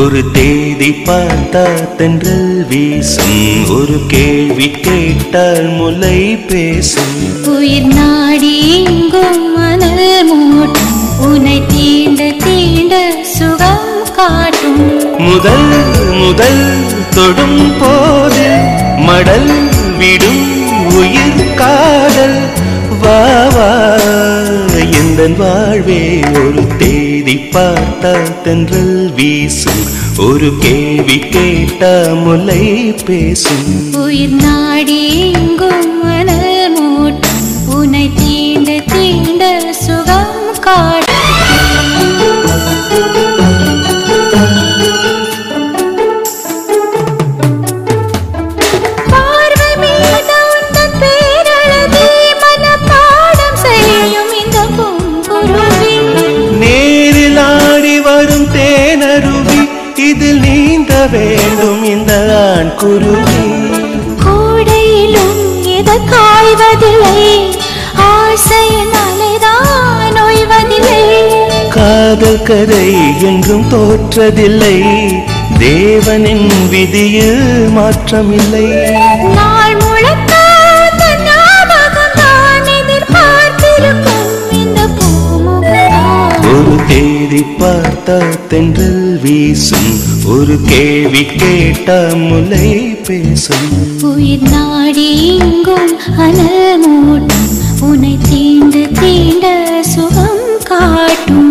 ஒரு தேதி பார்த்தா தென்றல் வீசும், ஒரு கேள்வி கேட்டால் முல்லை பேசும். உயிர் நாடி எங்கும் மணல் மூட்டும், உன்னை தீண்ட தீண்ட சுகம் காட்டும். முதல் முதல் தொடும் போது மடல் விடும் உயிர் காதல். வா வா எந்தன் வாழ்வே ஒரு தேதி பார்த்தா தென்றல் வீசும், ஒரு கேள்வி கேட்டா முல்லை பேசும். உயிர் நாடி எங்கும் மணல் மூட்டும், உன்னை தீண்ட தீண்ட சுகம் காட்டும். இதில் நீந்த வேண்டும் இந்த ஆண் குருவி. கோடையிலும் எதை காய்வதில்லை, ஆசையின் அலைதான் ஓய்வதில்லை. காதல் கதை என்றும் தோற்றதில்லை, தேவனின் விதியில் மாற்றமில்லை. நாள் முழுக்க ஞாபகம்தான் எதிர்பார்த்திருக்கும் இந்த பூமுகம். ஒரு தேதி பார்த்தா தென்றல் வீசும், ஒரு கேள்வி கேட்டா முல்லை பேசும். உயிர் நாடி எங்கும் அனல் மூட்டும், உன்னை தீண்ட தீண்ட சுகம் காட்டும்.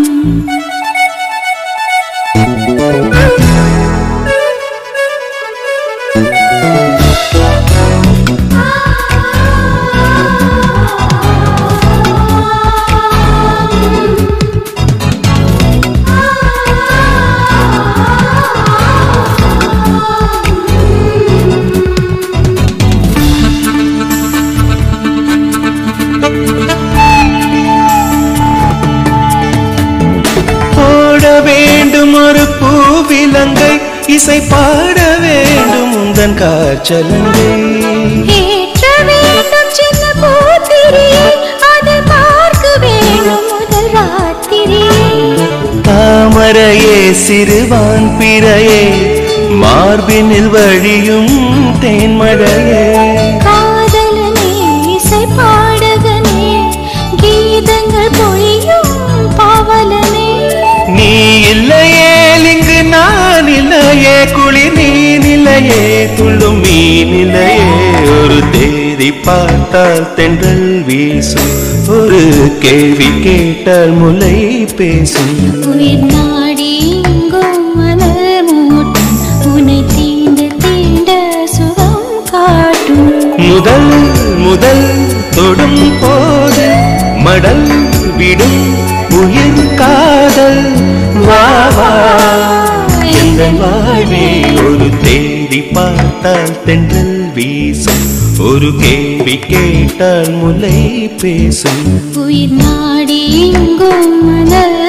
ஒரு பூவிலங்கை இசை பாட வேண்டும் உந்தன் காற்றலங்கை. ஏற்ற வேண்டும் சின்ன பூத்திரியை, அதை பார்க்க வேண்டும் முதல் ராத்திரியை. தாமரையே சிறுவான் பிறையே, மார்பினில் வழியும் தேன்மழையே. காதலனே இசை பாடகனே, கீதங்கள் பொழியும் பாவலனே. நீ இல்லையே இங்கு நான் இல்லையே, குளிர் நீ நிலையே துள்ளும் மீ நிலையே. ஒரு தேதி பார்த்தால் தென்றல் வீசும், ஒரு கேள்வி கேட்டால் முல்லை பேசும். உயிர் நாடி எங்கும் மணல் மூட்டும், உன்னை தீண்ட தீண்ட சுகம் காட்டும். முதல் முதல் தொடும் போது மடல் விடும் உயிர் காதல். வா வா எந்தன் வாழ்வே ஒரு தேதி பார்த்தால் தென்றல் வீசும், ஒரு கேள்வி கேட்டால் முல்லை பேசும். உயிர் நாடி எங்கும் மணல்